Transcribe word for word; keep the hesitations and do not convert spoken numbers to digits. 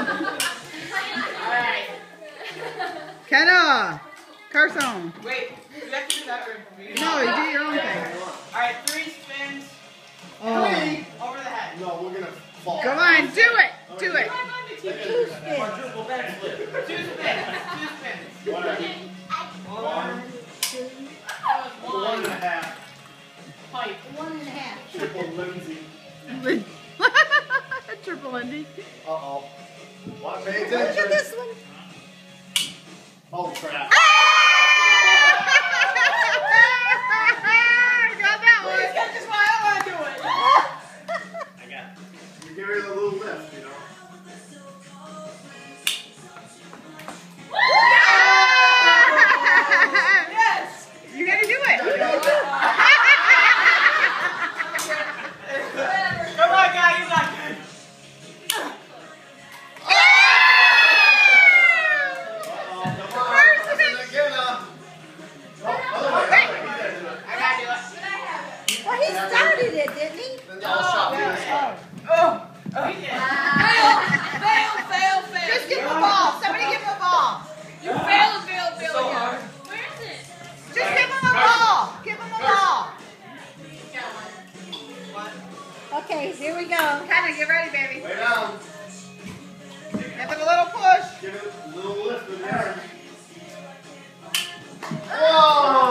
Alright. Kenna! Carson. Wait, you have to do that or No, you do your own thing. Alright, three spins. Oh. Three over the head. No, we're gonna fall. Come on, do it! Do it! Two spins. Quadruple backflip. Two spins. Two spins. One, One. two, one and a half. Pipe. One and a half. Triple Lindsay. Triple Lindy. Uh-oh. What? Pay Look at attention. this one. Oh, crap. Got that one. That's just why I want to do it. I got it. You give her a little lift, you know. Yes. You gotta do it. Come on, guys. You got it. Well, he started it, didn't he? Oh. Oh, he did. Fail, fail, fail, fail. Just give him a ball. Somebody give him a ball. You failed, failed, failed. So hard. Where is it? Just give him a ball. Give him a ball. Okay, here we go. Kenna, get ready, baby. Way down. Give it a little push. Give it a little lift with the arm. Whoa!